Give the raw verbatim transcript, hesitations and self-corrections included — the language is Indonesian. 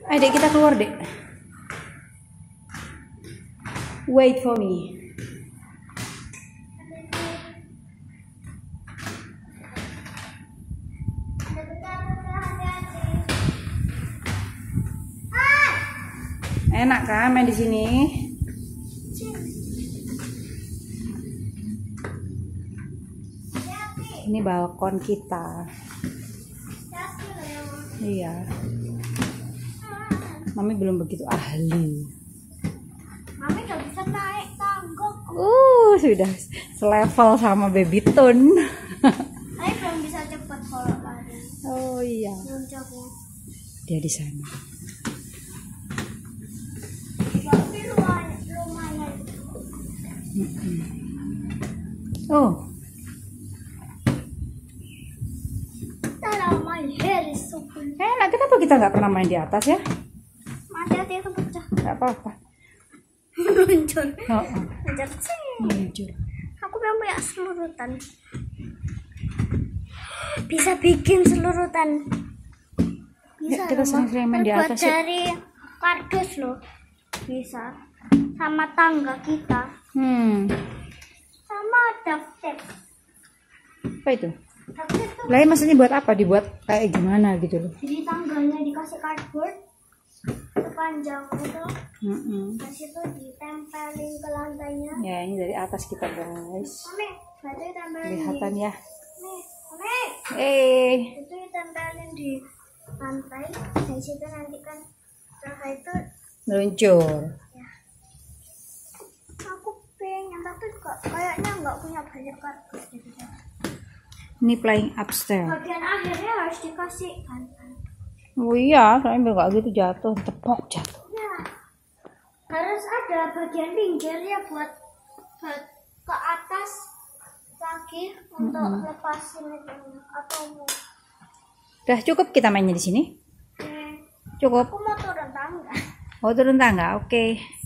Ayo dek, kita keluar dek. Wait for me. Enak kan main di sini? Ini balkon kita. Iya. Mami belum begitu ahli. Mami gak bisa naik tangga. Uh, sudah selevel sama baby Tun. Saya belum bisa cepat kalau lari. Oh iya. Loncengnya. Dia di sana. Tapi lumayan, lumayan. Mm-mm. Oh. Tahu my hair is so cool. Enak, kenapa kita nggak pernah main di atas ya? Hati-hati itu pecah. Nggak apa-apa. Muncul. Oh, oh. Muncul. Muncul. Aku pengen punya selurutan. Bisa bikin selurutan. Bisa. Ya, kita sering-sering main di Terbuat atas ya. dari kardus loh. Bisa. Sama tangga kita. Hmm. Sama daftar. Apa itu? Daftar itu. Lah, maksudnya buat apa? Dibuat kayak gimana gitu loh? Jadi tangganya dikasih cardboard sepanjang itu. Mm-mm. Terus itu ditempelin ke lantainya. Ya, ini dari atas kita guys. Mami, berarti ditempelin Kelihatan di... ya. Mami, Mami. Eh. Itu ditempelin di lantai. Dari situ nanti kan setelah itu Meluncur. ya. Aku pengen tapi kok kayaknya nggak punya banyak kardus gitu. Ini playing upstairs. Bagian akhirnya harus dikasih bantal. Oh iya, soalnya biar nggak gitu jatuh, tepok jatuh. Ya, harus ada bagian pinggir ya buat, buat ke atas lagi untuk Mm-mm. lepasin itu atau mau. Udah cukup kita mainnya di sini? Eh, Cukup. aku mau turun tangga. Oh, turun tangga, oke.